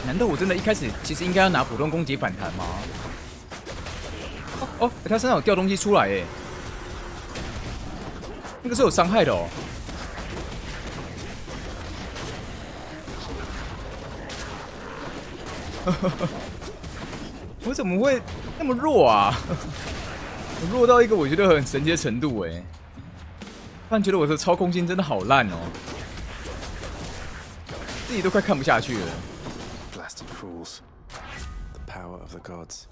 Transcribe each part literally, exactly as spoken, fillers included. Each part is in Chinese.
难道我真的一开始其实应该要拿普通攻击反弹吗？哦哦，他身上有掉东西出来耶，那个是有伤害的哦。我怎么会那么弱啊？我弱到一个我觉得很神奇的程度哎！突然觉得我的操控性真的好烂哦，自己都快看不下去了。 Blasted fools! The power of the gods.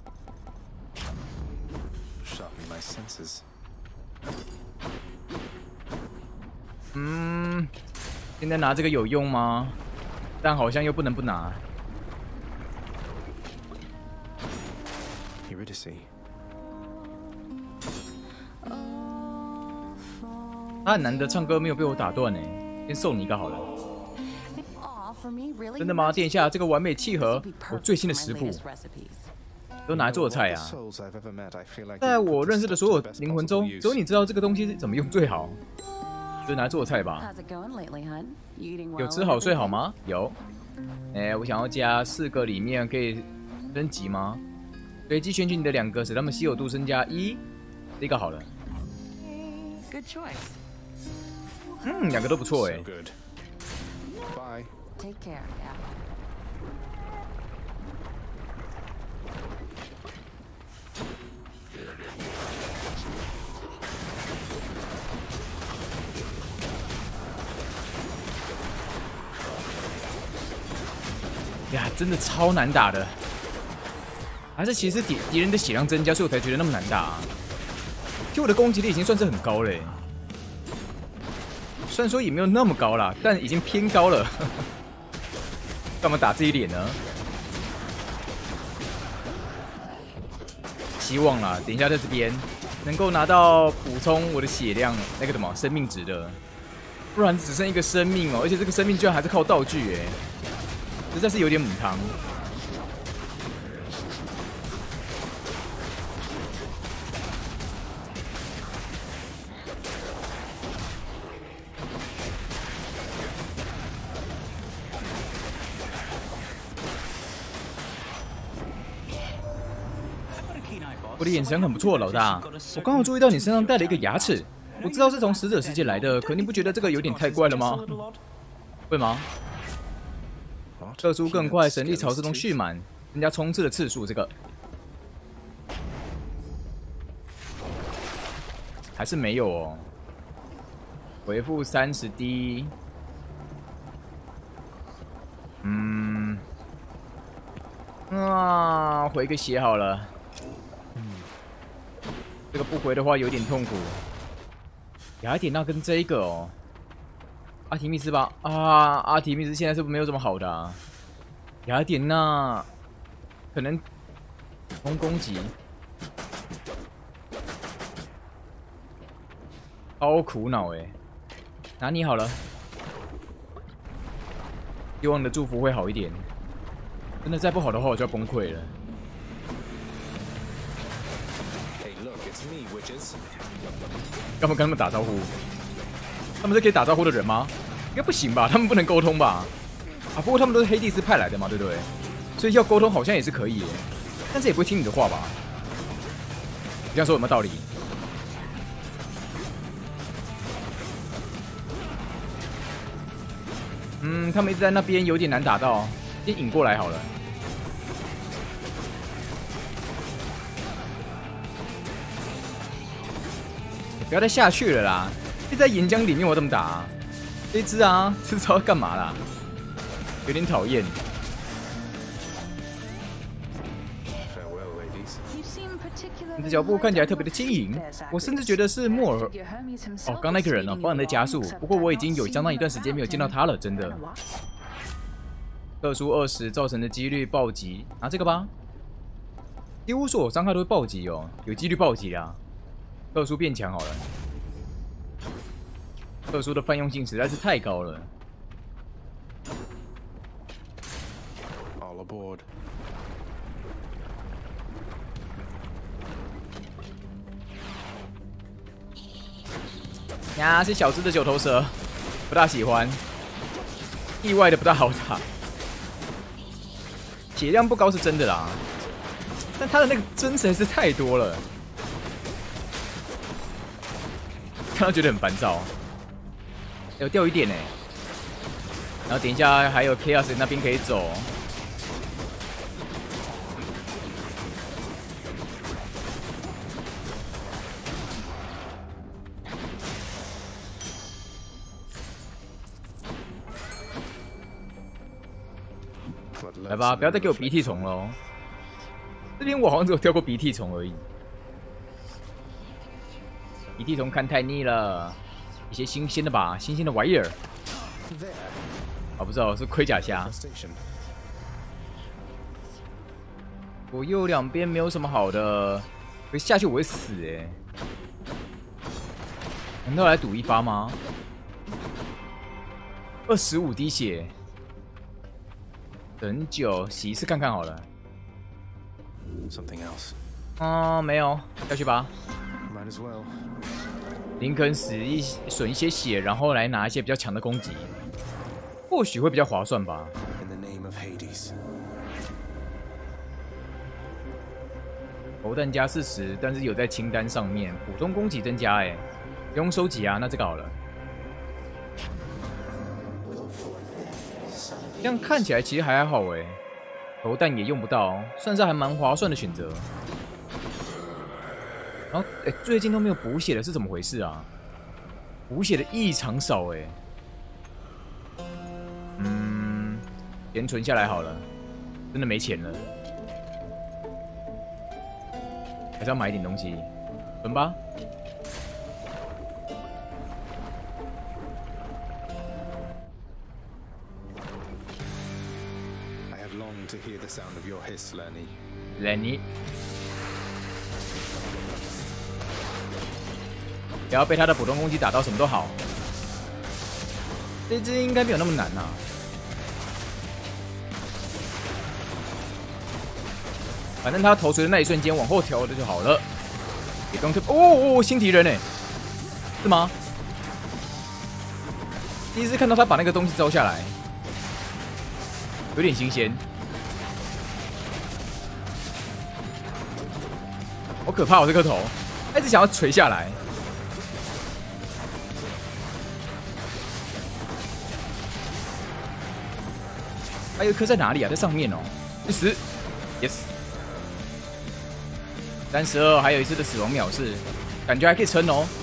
Sharpen my senses. 嗯，现在拿这个有用吗？但好像又不能不拿。 Eurydice. 他很难得唱歌没有被我打断哎，先送你一个好了。真的吗，殿下？这个完美契合我最新的食谱，都拿来做菜啊！在我认识的所有灵魂中，只有你知道这个东西怎么用最好，就拿来做菜吧。有吃好睡好吗？有。哎、欸，我想要加四个里面可以升级吗？随机选取你的两个，使它们稀有度增加一，这个好了。嗯，两个都不错哎。 Bye. Take care, yeah. 呀，真的超难打的。还是其实敌敌人的血量增加，所以我才觉得那么难打、啊。就我的攻击力已经算是很高了、欸，虽然说也没有那么高啦，但已经偏高了。干嘛打自己脸呢？希望啦，等一下在这边能够拿到补充我的血量，那个什么生命值的，不然只剩一个生命哦，而且这个生命居然还是靠道具哎，实在是有点母汤。我的眼神很不错，老大。我刚好注意到你身上带了一个牙齿，我知道是从死者世界来的，可你不觉得这个有点太怪了吗？会吗？特殊更快，神力潮自动蓄满，增加冲刺的次数。这个还是没有哦。回复三十滴。嗯，啊，回个血好了。这个不回的话有点痛苦。雅典娜跟这一个哦，阿提密斯吧？啊，阿提密斯现在是不是没有什么好的、啊？雅典娜可能攻攻击，超苦恼哎！拿你好了，希望你的祝福会好一点。真的再不好的话，我就要崩溃了。干嘛跟他们打招呼？他们是可以打招呼的人吗？应该不行吧？他们不能沟通吧？啊，不过他们都是黑帝斯派来的嘛，对不对？所以要沟通好像也是可以耶，但是也不会听你的话吧？你这样说有没有道理？嗯，他们一直在那边有点难打到，先引过来好了。不要再下去了啦！一直在岩浆里面，我怎么打、啊？这一只啊，这招干嘛啦？有点讨厌。你的脚步看起来特别的轻盈，我甚至觉得是莫尔。哦，刚那个人哦，帮人在加速。不过我已经有相当一段时间没有见到他了，真的。特殊二十造成的几率暴击，拿这个吧。几乎所有伤害都会暴击哦，有几率暴击啦。特殊变强好了，特殊的泛用性实在是太高了。 All aboard. 呀，是小只的九头蛇，不大喜欢，意外的不大好打。 血量不高是真的啦，但他的那个针实在是太多了，看到觉得很烦躁。有钓鱼点呢，然后等一下还有 Chaos 那边可以走。 来吧，不要再给我鼻涕虫了。这边我好像只有钓过鼻涕虫而已。鼻涕虫看太腻了，一些新鲜的吧，新鲜的玩意儿。啊，不知道是盔甲虾。左右两边没有什么好的，可下去我会死哎、欸。难道来赌一发吗？二十五滴血。 很久，洗一次看看好了。 Something else. 啊、嗯，没有，下去吧。 Might as well. 林肯死一损一些血，然后来拿一些比较强的攻击，或许会比较划算吧。 In the name of Hades. 投弹加四十，但是有在清单上面，普通攻击增加，哎，不用收集啊，那这个好了。 这样看起来其实还好哎，投弹也用不到，算是还蛮划算的选择。然后哎，最近都没有补血的是怎么回事啊？补血的异常少哎。嗯，先存下来好了，真的没钱了，还是要买一点东西，存吧。 To hear the sound of your hiss, Lenny. Lenny， 不要被他的普通攻击打到，什么都好。这只应该没有那么难啊。反正他头锤的那一瞬间往后调的就好了。也不用特哦哦，新敌人哎，是吗？第一次看到他把那个东西招下来，有点新鲜。 好可怕！我这颗头，他一直想要垂下来。还有一颗在哪里啊？在上面哦。去死 ，yes。三十二，还有一次的死亡藐视，感觉还可以撑哦。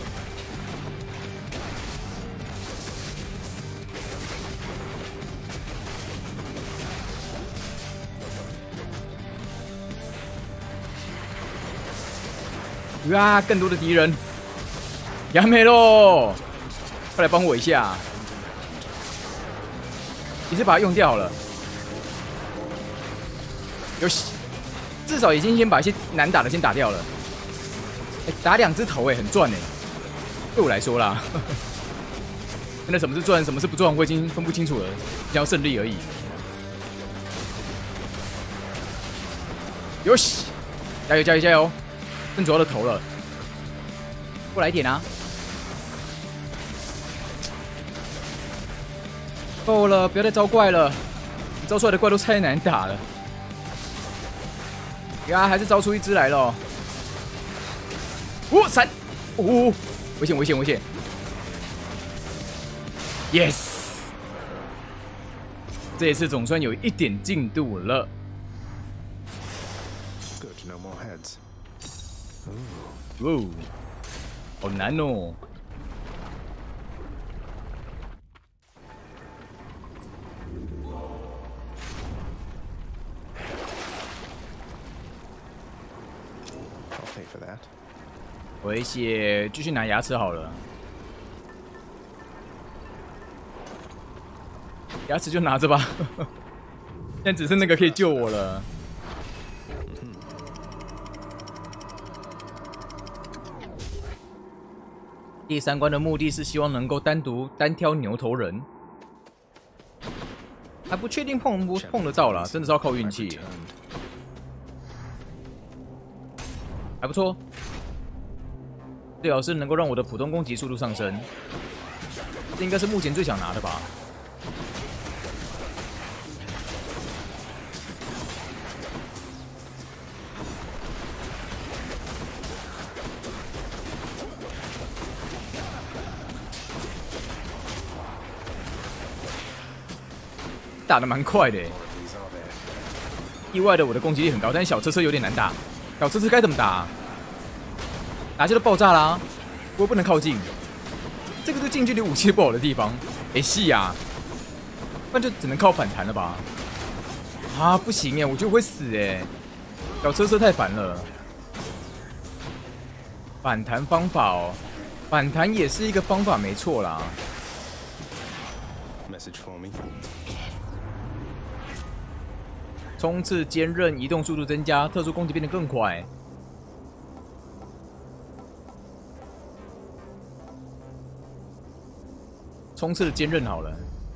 哇！更多的敌人，亚美喽！快来帮我一下，一次把它用掉好了。有，至少已经先把一些难打的先打掉了。欸、打两只头哎、欸，很赚哎、欸，对我来说啦。真的什么是赚，什么是不赚，我已经分不清楚了，只要胜利而已。有喜，加油加油加油！ 更主要的头了，过来一点啊！够了，不要再招怪了，你招出来的怪都太难打了。呀，还是招出一只来了。哦，闪！哦，危险危险危险 ！Yes， 这一次总算有一点进度了。 Good, no more heads. 哦，好难哦！回血，继续拿牙齿好了。牙齿就拿着吧，现在只剩那个可以救我了。 第三关的目的是希望能够单独单挑牛头人，还不确定碰不碰得到啦，真的是要靠运气。还不错，最好是能够让我的普通攻击速度上升，这应该是目前最想拿的吧。 打得蛮快的，意外的我的攻击力很高，但是小车车有点难打。小车车该怎么打？打就都爆炸啦，不过不能靠近。这个是近距离武器不好的地方。哎，是呀，那就只能靠反弹了吧？啊，不行哎，我觉得我会死哎。小车车太烦了。反弹方法哦，反弹也是一个方法，没错啦。冲刺坚韧，移动速度增加，特殊攻击变得更快。冲刺的坚韧好了，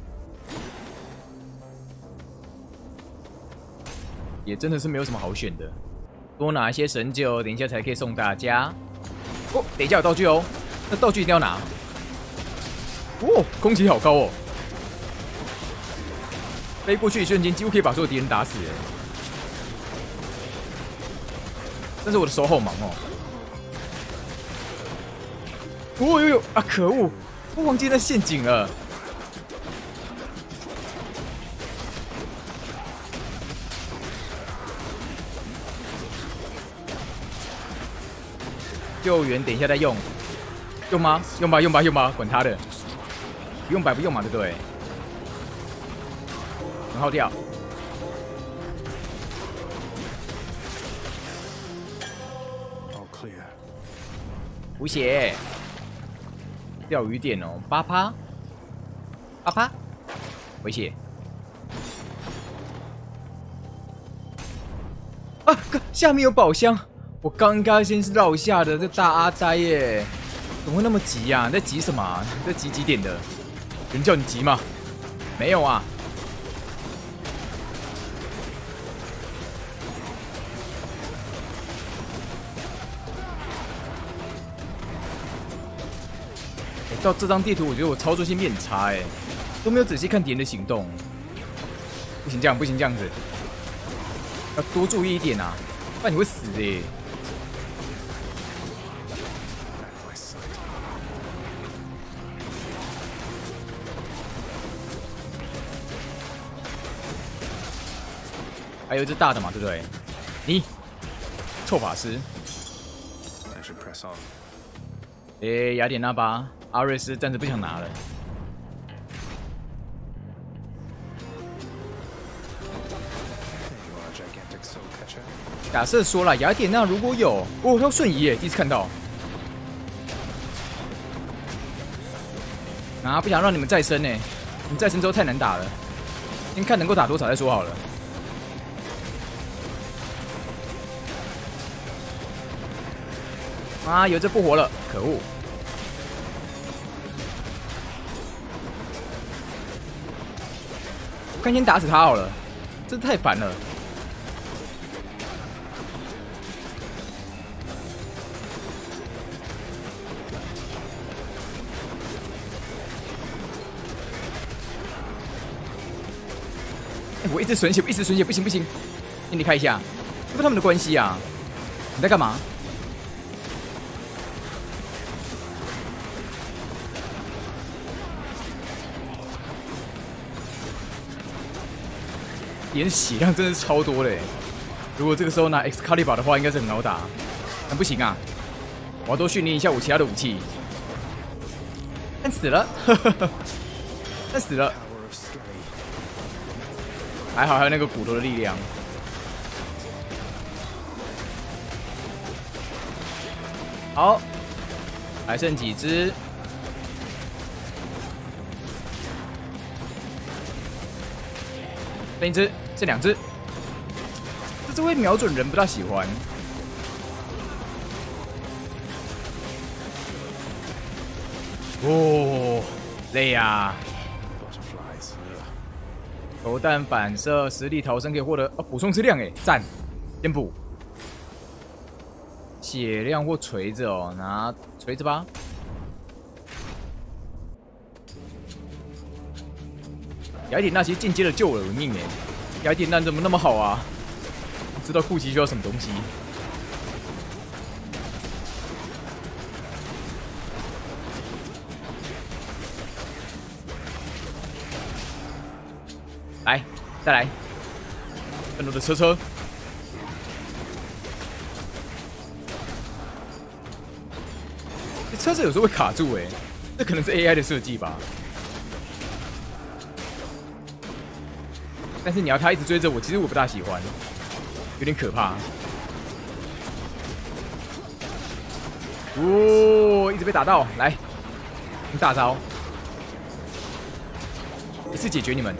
也真的是没有什么好选的。多拿一些神酒，等一下才可以送大家。哦，等一下有道具哦，那道具一定要拿。哦，攻击好高哦！飞过去一瞬间，几乎可以把所有敌人打死。但是我的手好忙哦。哦呦呦啊！可恶，我忘记那陷阱了。救援等一下再用，用吗？用吧，用吧，用吧，管他的，不用白不用嘛，对不对？很好掉。补血，钓鱼点哦，八趴，八趴，回血。啊，下面有宝箱。我刚刚先是绕下的，这大阿呆耶，怎么会那么急呀、啊？你在急什么、啊？你在急几点的？有人叫你急吗？没有啊。欸、到这张地图，我觉得我操作性变差哎，都没有仔细看敌人的行动。不行这样，不行这样子，要多注意一点啊，不然你会死哎。还有一只大的嘛，对不对？你，臭法师。哎、欸，雅典娜巴，阿瑞斯暂时不想拿了。假设说了，雅典娜如果有，哦，要瞬移耶，第一次看到。啊，不想让你们再生呢，你们再生之后太难打了，先看能够打多少再说好了。啊！有这复活了，可恶！我看先打死他好了，这太烦了。欸、我一直损血，一直损血，不行不行，先离开一下，是不是他们的关系啊？你在干嘛？敌人血量真的是超多嘞！如果这个时候拿 Excalibur 的话，应该是很好打。但不行啊，我要多训练一下我其他的武器。但死了，但死了，还好还有那个骨头的力量。好，还剩几只？剩一只。这两只，这只会瞄准人，不大喜欢。哦，累呀、啊！投弹反射，实力逃生可以获得哦补充质量，哎，赞！先补血量或锤子哦，拿锤子吧。雅典娜其实间接的救了我的命哎。雅典娜怎么那么好啊？知道库奇需要什么东西。 来，再来，更多的车车。这车子有时候会卡住哎、欸，这可能是 A I 的设计吧。但是你要他一直追着我，其实我不大喜欢，有点可怕。哦，一直被打到，来，用大招，一次解决你们。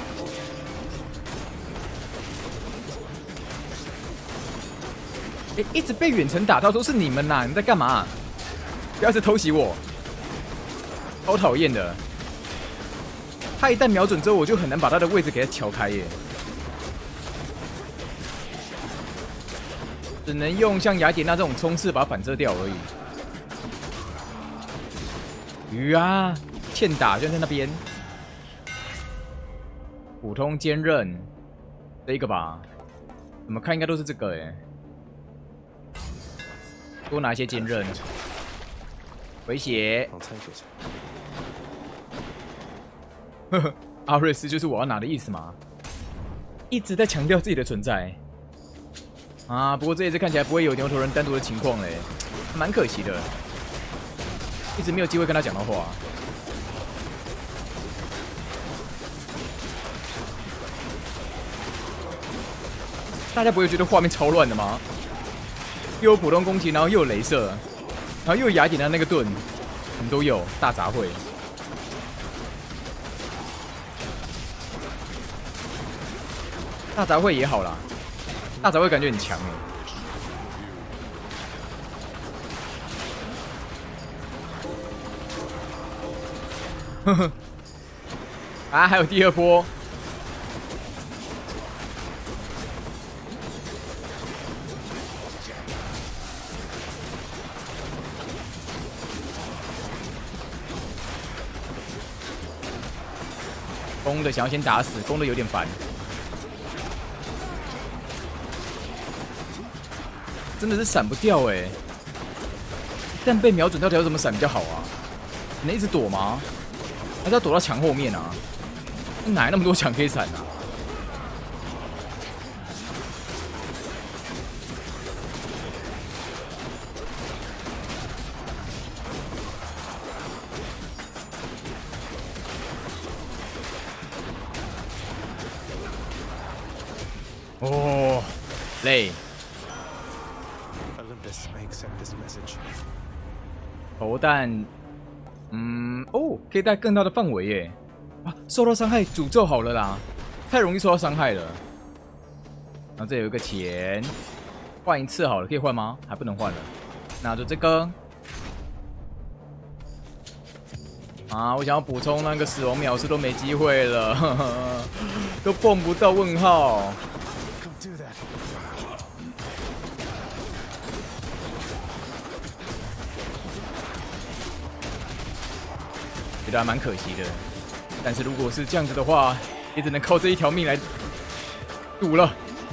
哎，一直被远程打到都是你们呐！你在干嘛？不要一直偷袭我，超讨厌的。他一旦瞄准之后，我就很难把他的位置给他撬开耶。只能用像雅典娜这种冲刺把它反射掉而已。鱼啊，欠打就在那边。普通坚韧，这一个吧？怎么看应该都是这个哎。多拿一些坚韧，回血。呵呵，阿瑞斯就是我要拿的意思嘛？一直在强调自己的存在。啊，不过这一次看起来不会有牛头人单独的情况嘞，蛮可惜的，一直没有机会跟他讲到话。大家不会觉得画面超乱的吗？又有普通攻击，然后又有雷射，然后又有雅典娜那个盾，什么都有，大杂烩。大杂烩也好啦。大杂烩感觉很强哎，呵呵，啊，还有第二波，攻的想要先打死，攻的有点烦。真的是闪不掉哎、欸！一旦被瞄准到底要怎么闪比较好啊？能一直躲吗？还是要躲到墙后面啊？哪来那么多墙可以闪啊？哦，累。投弹，嗯，哦，可以带更大的范围耶！啊，受到伤害，诅咒好了啦，太容易受到伤害了。然后这有一个钱，换一次好了，可以换吗？还不能换了，那就这个。啊，我想要补充那个死亡秒数都没机会了，呵呵都蹦不到问号。觉得还蛮可惜的，但是如果是这样子的话，也只能靠这一条命来赌了。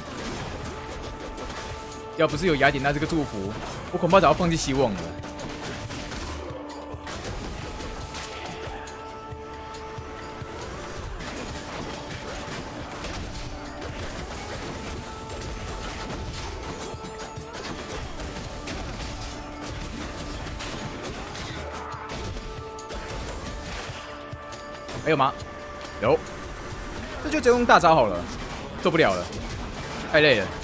要不是有雅典娜这个祝福，我恐怕早要放弃希望了。还有吗？有，这就只用大招好了，受不了了，太累了。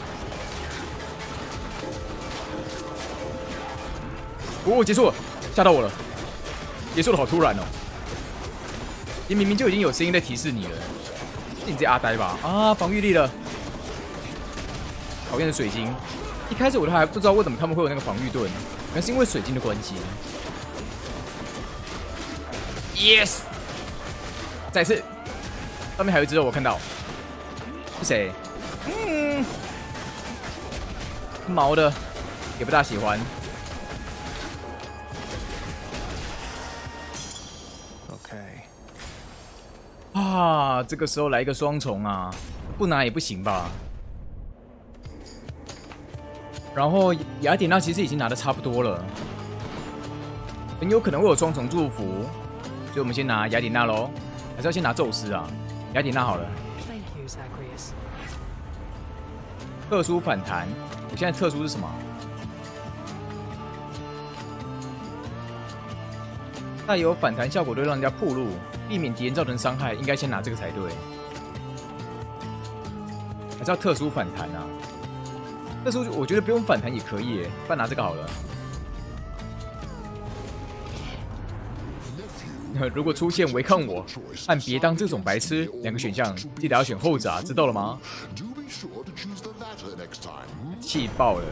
哦，结束了，吓到我了，结束的好突然哦！你明明就已经有声音在提示你了，是你自己阿呆吧？啊，防御力了，讨厌的水晶。一开始我都还不知道为什么他们会有那个防御盾，原来是因为水晶的关系。Yes。再次，上面还有一只肉，我看到是谁？嗯，毛的，也不大喜欢。 OK， 啊，这个时候来一个双重啊，不拿也不行吧？然后雅典娜其实已经拿的差不多了，很有可能会有双重祝福，所以我们先拿雅典娜喽。还是要先拿宙斯啊，雅典娜好了。 特殊反弹，我现在特殊是什么？带有反弹效果，对让人家暴露，避免敌人造成伤害，应该先拿这个才对。还是要特殊反弹啊？特殊我觉得不用反弹也可以耶，不然拿这个好了。如果出现违抗我和别当这种白痴两个选项，记得要选后者啊，知道了吗？气爆了！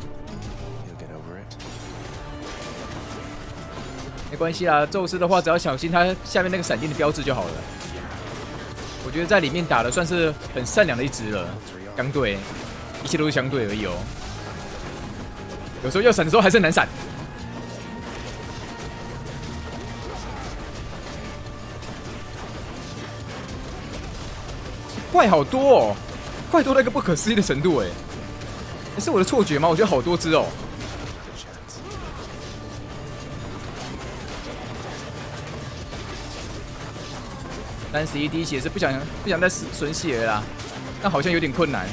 没关系啦，宙斯的话只要小心他下面那个闪电的标志就好了。我觉得在里面打的算是很善良的一只了，相对，一切都是相对而已哦。有时候要闪的时候还是很难闪。怪好多哦，怪多到一个不可思议的程度哎！是我的错觉吗？我觉得好多只哦。三十一滴血是不想不想再损血了啦，但好像有点困难。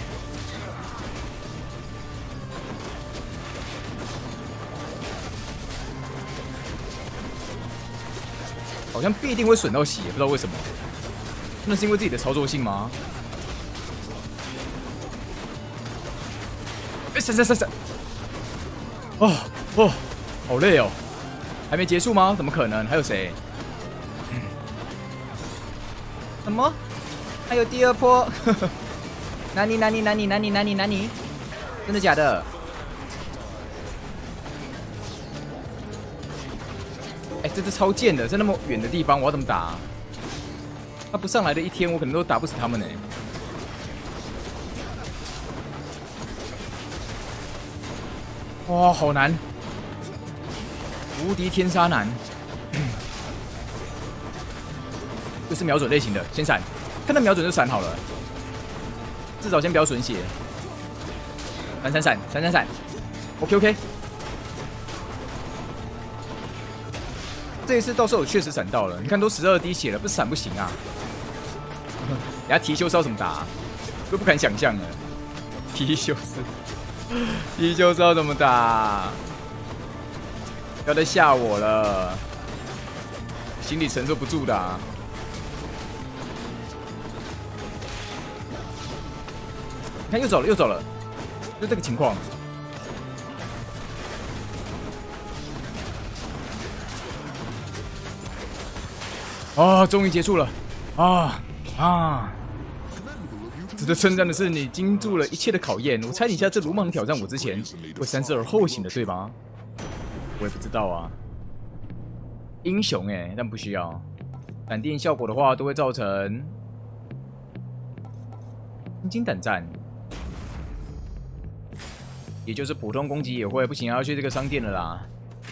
好像必定会损到血，不知道为什么。那是因为自己的操作性吗？哎，闪闪闪闪！哦哦，好累哦，还没结束吗？怎么可能？还有谁？嗯、什么？还有第二波？哪里哪里哪里哪里哪里哪里？真的假的？哎，这只超贱的，在那么远的地方，我要怎么打、啊？他不上来的一天，我可能都打不死他们呢。哇，好难！无敌天杀难，又是瞄准类型的，先闪，看到瞄准就闪好了，至少先不要损血。闪闪闪闪闪闪 ，OK OK。这一次到时候我确实闪到了，你看都十二滴血了，不是闪不行啊！人家提修斯要怎么打、啊？都不敢想象了。提修斯，提修斯要怎么打？不要再吓我了，心里承受不住的、啊。你看又走了，又走了，就这个情况。啊，终于结束了！啊啊！值得称赞的是，你经住了一切的考验。我猜你下次鲁莽挑战我之前，会三思而后行的，对吧？我也不知道啊。英雄哎、欸，但不需要。闪电效果的话，都会造成心惊胆战，也就是普通攻击也会。不行，要去这个商店了啦。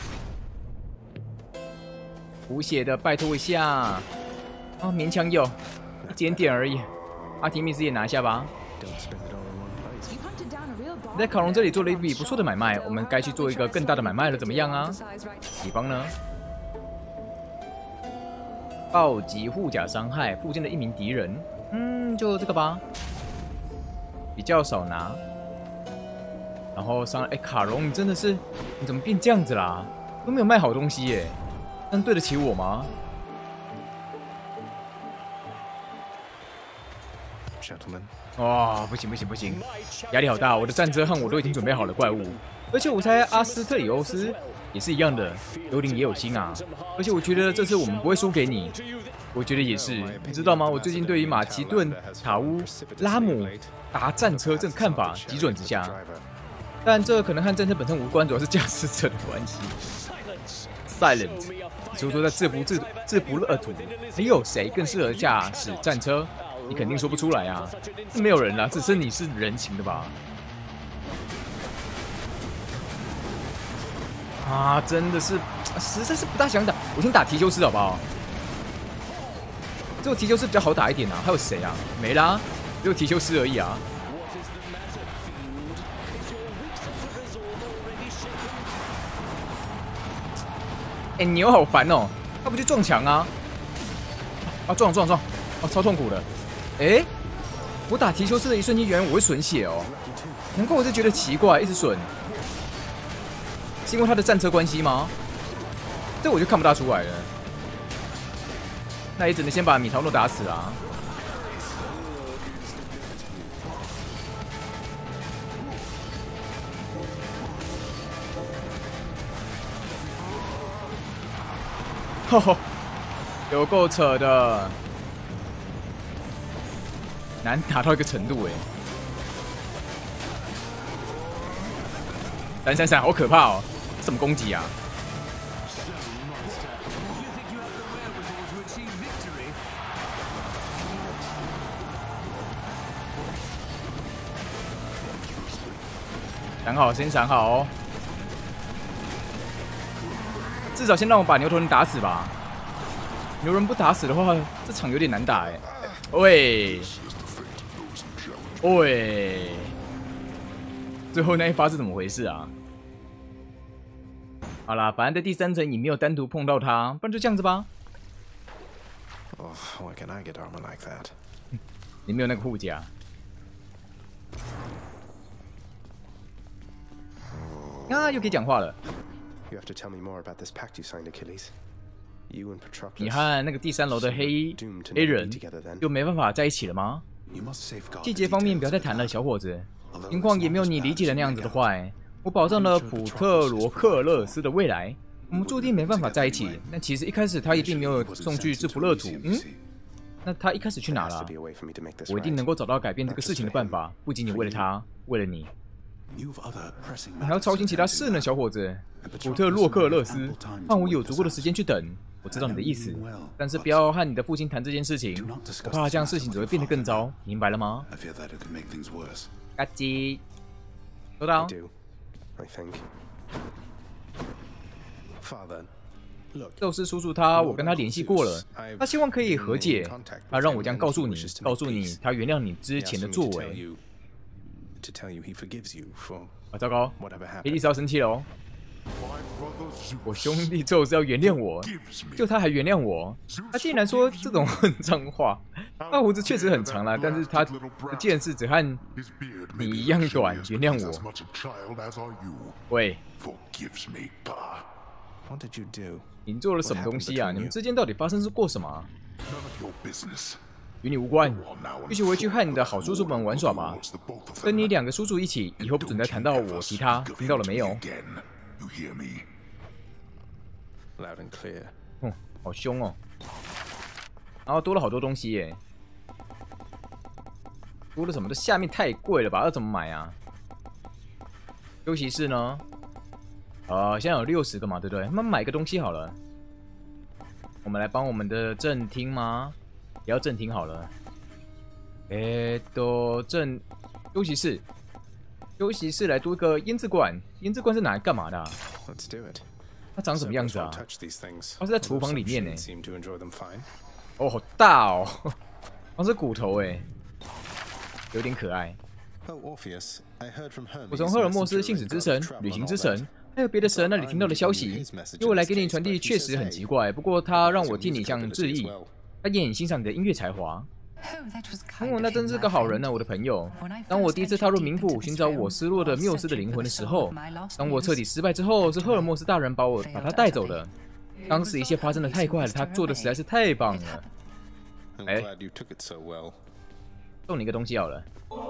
补血的，拜托一下啊！勉强有，一点点而已。阿提密斯也拿下吧。在卡戎这里做了一笔不错的买卖，我们该去做一个更大的买卖了，怎么样啊？比方呢？暴击护甲伤害附近的一名敌人，嗯，就这个吧。比较少拿。然后伤，哎，卡戎，你真的是，你怎么变这样子啦？都没有卖好东西耶。但对得起我吗 ？Gentlemen， 哇、哦，不行不行不行，压力好大！我的战车和我都已经准备好了怪物，而且我猜阿斯特里欧斯也是一样的，有灵也有心啊！而且我觉得这次我们不会输给你，我觉得也是，你知道吗？我最近对于马其顿、塔乌、拉姆达战车这种看法急转直下，但这可能和战车本身无关，主要是驾驶者的关系。Silent， 所以说在制服制制服乐土，还有谁更适合驾驶战车？你肯定说不出来啊！没有人啦，只是你是人情的吧？啊，真的是，实在是不大想打。我先打提修斯好不好？只有提修斯比较好打一点啊。还有谁啊？没啦，只有提修斯而已啊。哎、欸，牛好烦哦！他不去撞墙啊？啊，撞撞撞！啊，超痛苦的。哎、欸， 我打提修斯的一瞬间，原来我会损血哦，难怪我就觉得奇怪，一直损，是因为他的战车关系吗？这我就看不大出来了。那也只能先把米桃诺打死啊。吼吼，有够扯的，难打到一个程度哎！闪闪闪，好可怕哦！什么攻击啊？闪好，先闪好哦。至少先让我把牛头人打死吧。牛人不打死的话，这场有点难打哎。喂，喂，最后那一发是怎么回事啊？好啦，反正在第三层你没有单独碰到他，不然就这样子吧。 Oh, why can I get armor like that? 你没有那个护甲。啊，又可以讲话了。 You have to tell me more about this pact you signed, Achilles. You and Patroclus. 你和那个第三楼的黑黑人就没办法在一起了吗？细节方面不要再谈了，小伙子。情况也没有你理解的那样子的坏。我保障了普特罗克勒斯的未来。我们注定没办法在一起。但其实一开始他一定没有送去制服勒土。嗯，那他一开始去哪了？我一定能够找到改变这个事情的办法，不仅仅为了他，为了你。你还要操心其他事呢，小伙子。普特洛克勒斯，让我有足够的时间去等。我知道你的意思，但是不要和你的父亲谈这件事情，我怕这样事情只会变得更糟，明白了吗？嘎叽，收到。宙斯叔叔他，我跟他联系过了，他希望可以和解，他让我这样告诉你，告诉你他原谅你之前的作为。啊，糟糕，黑帝斯要生气了哦。我兄弟宙斯要原谅我，就他还原谅我，他竟然说这种混账话。他胡子确实很长啦，但是他的剑士只和你一样短，原谅我。喂，你做了什么东西啊？你们之间到底发生过什么啊？与你无关，必须回去和你的好叔叔们玩耍吧。跟你两个叔叔一起，以后不准再谈到我提他，听到了没有？嗯，好凶哦！然后多了好多东西耶，多了什么？这下面太贵了吧？要怎么买啊？休息室呢？呃，现在有六十个嘛，对不对？那买个东西好了。我们来帮我们的正厅吗？也要正厅好了。诶，都正休息室，休息室来多一个腌制罐。腌制罐是拿来干嘛的啊？它长什么样子啊？它是在厨房里面呢。哦，好大哦！它是骨头哎，有点可爱。我从赫尔墨斯信使之神、旅行之神，还有别的神那里听到的消息，由我来给你传递，确实很奇怪。不过他让我替你向致意，他也很欣赏你的音乐才华。哦，那真是个好人呢，我的朋友。当我第一次踏入冥府寻找我失落的缪斯的灵魂的时候，当我彻底失败之后，是赫尔墨斯大人把我把他带走的。当时一切发生的太快了，他做的实在是太棒了。哎，送你一个东西好了。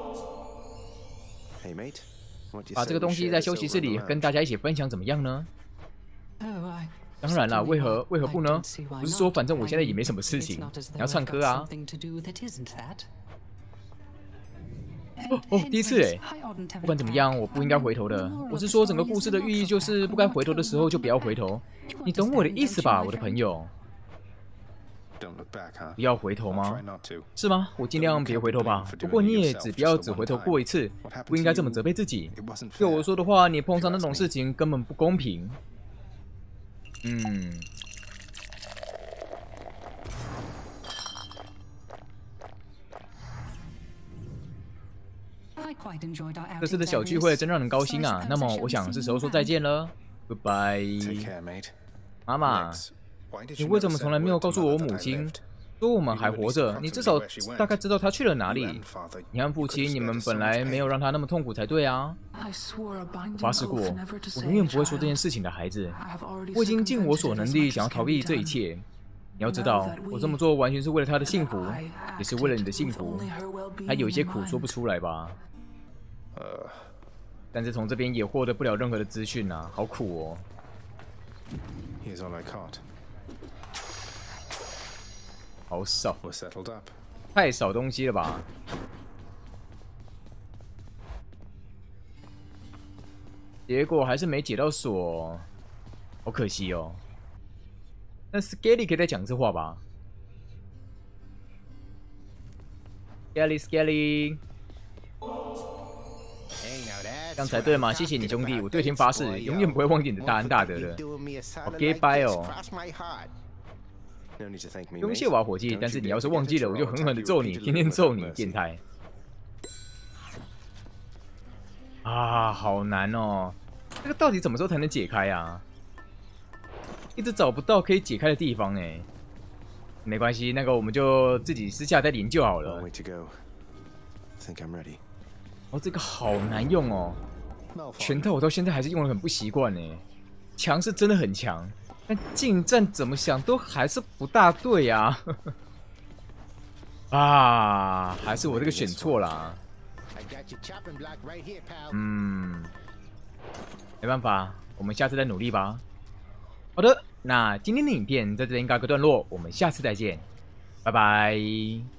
把这个东西在休息室里跟大家一起分享，怎么样呢？当然了，为何为何不呢？不是说反正我现在也没什么事情，你要唱歌啊！哦哦，第一次哎！不管怎么样，我不应该回头的。我是说，整个故事的寓意就是不该回头的时候就不要回头。你懂我的意思吧，我的朋友？不要回头吗？是吗？我尽量别回头吧。不过你也只不要只回头过一次，不应该这么责备自己。对我说的话，你碰上那种事情根本不公平。嗯。这次的小聚会真让人高兴啊！那么我想是时候说再见了。Goodbye， 妈妈。你为什么从来没有告诉我母亲？ 说我们还活着，你至少大概知道他去了哪里。你和父亲，你们本来没有让他那么痛苦才对啊！我发誓过，我永远不会说这件事情的，孩子。我已经尽我所能力想要逃避这一切。你要知道，我这么做完全是为了他的幸福，也是为了你的幸福。他有一些苦说不出来吧？但是从这边也获得不了任何的资讯啊，好苦哦。好少，太少东西了吧？结果还是没解到锁，好可惜哦。那 Skelly 可以再讲这话吧 ？Skelly Skelly， 这样才对嘛？谢谢你兄弟，我对天发誓，永远不会忘记你的大恩大德的。好 gay bye 哦。不用谢我啊，伙计！但是你要是忘记了，我就狠狠的揍你，天天揍你，变态！啊，好难哦！这个到底什么时候才能解开啊？一直找不到可以解开的地方哎。没关系，那个我们就自己私下再研究好了。哦，这个好难用哦，拳头我到现在还是用的很不习惯呢。强是真的很强。但近战怎么想都还是不大对呀、啊！啊，还是我这个选错了。嗯，没办法，我们下次再努力吧。好的，那今天的影片在这边告个段落，我们下次再见，拜拜。